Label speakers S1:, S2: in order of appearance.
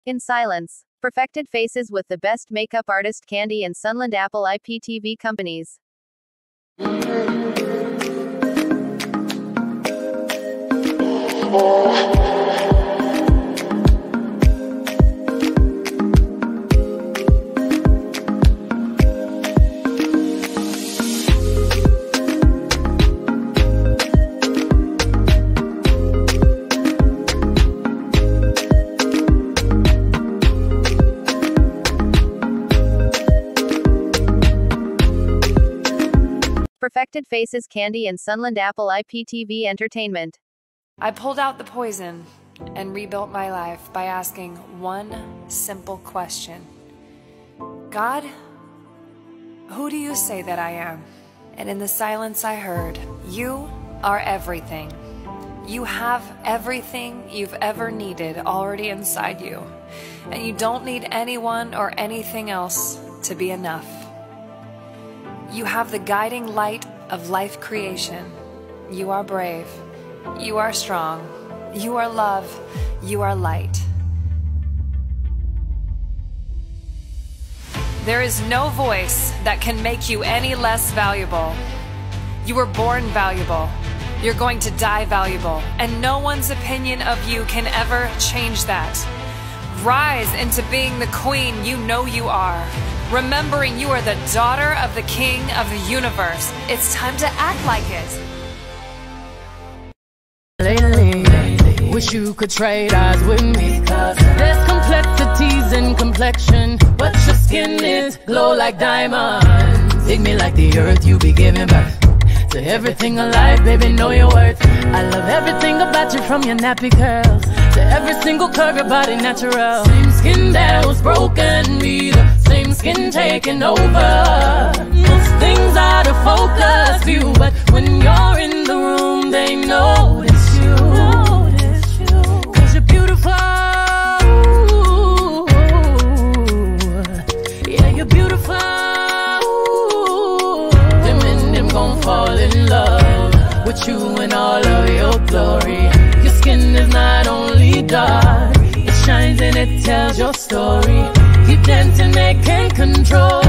S1: In silence. Perfected faces with the best makeup artist Candy and Sunland Apple IPTV companies. Perfected faces Candy and Sunland Apple IPTV Entertainment.
S2: I pulled out the poison and rebuilt my life by asking one simple question. God, who do you say that I am? And in the silence I heard, you are everything. You have everything you've ever needed already inside you. And you don't need anyone or anything else to be enough. You have the guiding light of life creation. You are brave. You are strong. You are love. You are light. There is no voice that can make you any less valuable. You were born valuable. You're going to die valuable. And no one's opinion of you can ever change that. Rise into being the queen you know you are. Remembering you are the daughter of the King of the universe. It's time to act like it.
S3: Lately, wish you could trade eyes with me. There's complexities in complexion, but your skin is glow like diamonds. Dig me like the earth, you be giving birth to everything alive, baby, know your worth. I love everything about you, from your nappy curls to every single curve, your body natural. Same skin that was broken, be the same skin taking over. Most things out of focus view, but when you're in the room, they notice you. Cause you're beautiful. Yeah, you're beautiful. Them and them gon' fall in love with you in all of your glory. Your skin is not only dark, it shines and it tells your story. Keep dancing, they can't control